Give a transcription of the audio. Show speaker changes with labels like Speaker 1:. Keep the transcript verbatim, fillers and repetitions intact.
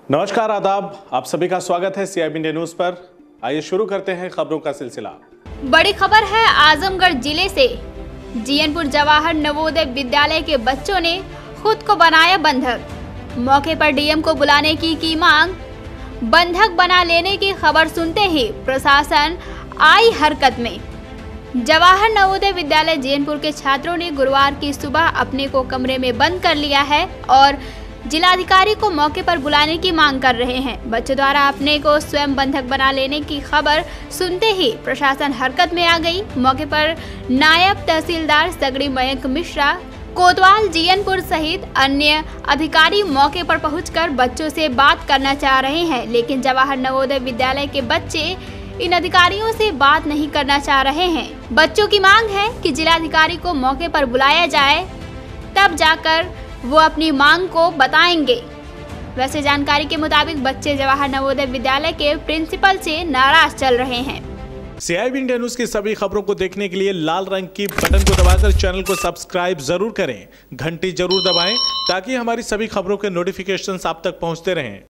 Speaker 1: नमस्कार, आदाब। आप सभी का स्वागत है सीआईबी इंडिया न्यूज पर। आइए शुरू करते हैं खबरों का सिलसिला।
Speaker 2: बड़ी खबर है आजमगढ़ जिले से। जीयनपुर जवाहर नवोदय विद्यालय के बच्चों ने खुद को बनाया बंधक। मौके पर डीएम को बुलाने की की मांग। बंधक बना लेने की खबर सुनते ही प्रशासन आई हरकत में। जवाहर नवोदय विद्यालय जीयनपुर के छात्रों ने गुरुवार की सुबह अपने को कमरे में बंद कर लिया है और जिलाधिकारी को मौके पर बुलाने की मांग कर रहे हैं। बच्चों द्वारा अपने को स्वयं बंधक बना लेने की खबर सुनते ही प्रशासन हरकत में आ गई। मौके पर नायब तहसीलदार सगड़ी मयंक मिश्रा, कोतवाल जीयनपुर सहित अन्य अधिकारी मौके पर पहुंचकर बच्चों से बात करना चाह रहे हैं, लेकिन जवाहर नवोदय विद्यालय के बच्चे इन अधिकारियों से बात नहीं करना चाह रहे हैं। बच्चों की मांग है कि जिलाधिकारी को मौके पर बुलाया जाए, तब जाकर वो अपनी मांग को बताएंगे। वैसे जानकारी के मुताबिक बच्चे जवाहर नवोदय विद्यालय के प्रिंसिपल से नाराज चल रहे हैं।
Speaker 1: सीआईबी इंडिया न्यूज की सभी खबरों को देखने के लिए लाल रंग की बटन को दबाकर चैनल को सब्सक्राइब जरूर करें, घंटी जरूर दबाएं ताकि हमारी सभी खबरों के नोटिफिकेशंस आप तक पहुंचते रहें।